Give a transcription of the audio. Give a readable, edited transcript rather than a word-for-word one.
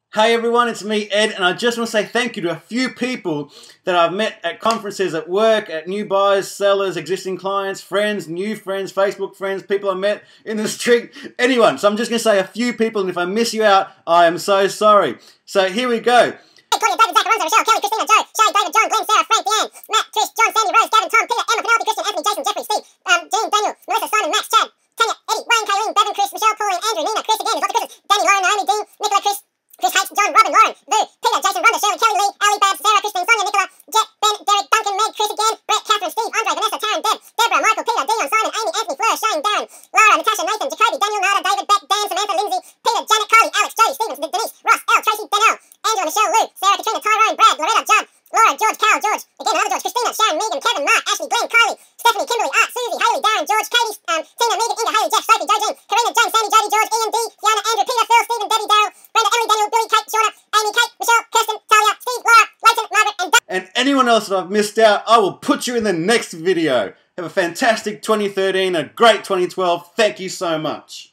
Hey everyone, it's me Ed, and I just want to say thank you to a few people that I've met at conferences, at work, at new buyers, sellers, existing clients, friends, new friends, Facebook friends, people I met in the street, anyone. So I'm just going to say a few people, and if I miss you out, I am so sorry. So here we go. Claudia, David, Zach, Alonzo, Rochelle, Kelly, Christina, Joe, Shay, David, John, Glenn, Sarah, Frank, Deanne, Matt, Trish, John, Sandy, Rose, Gavin, Tom, Peter, Emma, Penelope, Christian, Anthony, Jason, Jeffrey, Steve, Jean, Daniel, Melissa, Simon, Max, Chad, Tanya, Eddie, Wayne, Kayleen, Bevan, Chris, Michelle, Pauline, Andrew, Nina, Chris again, there's lots of Chris's, Danny, Lauren, Naomi, Dean, Nicola, Chris H, John, Robin, Lauren, Boo, Peter, Jason, Rhonda, Shirley, Kelly, Lee, Ali, Babs, Sarah, Christine, Sonia, Nicola, Jet, Ben, Derek, Duncan, Meg, Chris again, Brett, Catherine, Steve, Andre, Vanessa, Taryn, Deb, Deborah, Michael, Peter, Dion, Simon, Amy, Anthony, Fleur, Shane, Darren, Laura, Natasha, Nathan, Jacoby, Daniel, Nada, David, Beck, Dan, Samantha, Lindsay, Peter, Janet, Carly, Alex, Jody, Stevens, Denise, Ross, Elle, Tracy, Danielle, Angela, Michelle, Lou, Sarah, Katrina, Tyrone, Brad, Loretta, Judd, Laura, George, Carol, George, again another George, Christina, Sharon, Megan, Kevin, Mark, Ashley, Glenn, Kylie, Stephanie, Kimberly, Art, Susie, Haley, Darren, George, Katie, Tina, Megan, Inga, Haley, Jeff, Sophie, Joe, Jean, Karina, James, Sammy, Jody, George, Ian, D, Fiona, Andrew, Peter, Phil, Stephen, Debbie, Daryl, Brenda, Emily, Daniel, Billy, Kate, Shauna, Amy, Kate, Michelle, Kirsten, Talia, Steve, Laura, Leighton, Margaret, and Doug. And anyone else that I've missed out, I will put you in the next video. Have a fantastic 2013, a great 2012. Thank you so much.